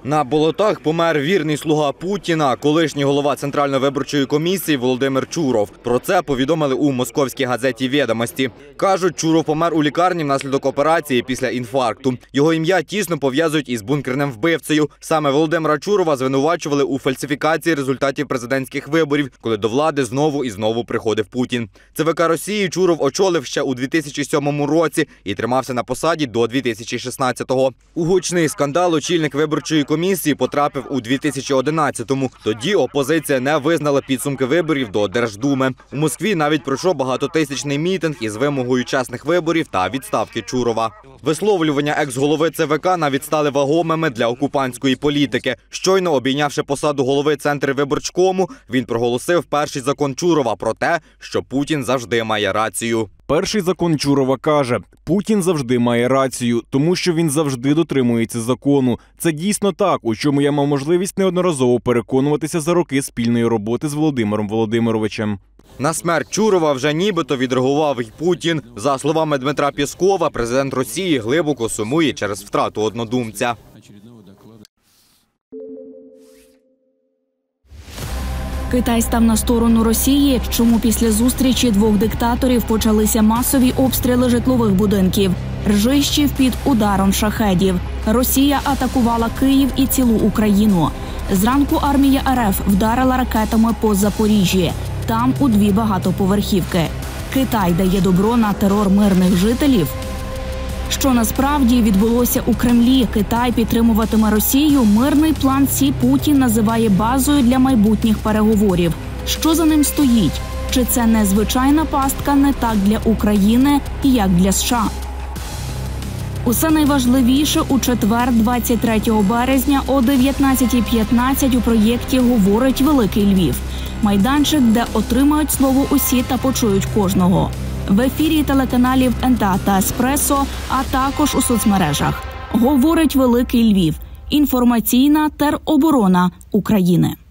На болотах помер вірний слуга Путіна, колишній голова Центральної виборчої комісії Володимир Чуров. Про це повідомили у московській газеті «Відомості». Кажуть, Чуров помер у лікарні внаслідок операції після інфаркту. Його ім'я тісно пов'язують із бункерним вбивцею. Саме Володимира Чурова звинувачували у фальсифікації результатів президентських виборів, коли до влади знову і знову приходив Путін. ЦВК Росії Чуров очолив ще у 2007 році і тримався на посаді до 2016-го. У гучний скандал очільник виборчої комісії потрапив у 2011-му. Тоді опозиція не визнала підсумки виборів до Держдуми. У Москві навіть пройшов багатотисячний мітинг із вимогою чесних виборів та відставки Чурова. Висловлювання екс-голови ЦВК навіть стали вагомими для окупантської політики. Щойно обійнявши посаду голови Центрвиборчкому, він проголосив перший закон Чурова про те, що Путін завжди має рацію. Перший закон Чурова каже, Путін завжди має рацію, тому що він завжди дотримується закону. Це дійсно так, у чому я мав можливість неодноразово переконуватися за роки спільної роботи з Володимиром Володимировичем. На смерть Чурова вже нібито відреагував і Путін. За словами Дмитра Пєскова, президент Росії глибоко сумує через втрату однодумця. Китай став на сторону Росії, чому після зустрічі двох диктаторів почалися масові обстріли житлових будинків. Ржищів під ударом шахедів. Росія атакувала Київ і цілу Україну. Зранку армія РФ вдарила ракетами по Запоріжжі. Там у 2 багатоповерхівки. Китай дає добро на терор мирних жителів? Що насправді відбулося у Кремлі? Китай підтримуватиме Росію. Мирний план Сі Путін називає базою для майбутніх переговорів. Що за ним стоїть? Чи це незвичайна пастка не так для України, як для США? Усе найважливіше у четвер, 23 березня о 19:15 у проєкті «Говорить Великий Львів». Майданчик, де отримають слово усі та почують кожного. В ефірі телеканалів НТА та Еспресо, а також у соцмережах. «Говорить Великий Львів» – інформаційна тероборона України.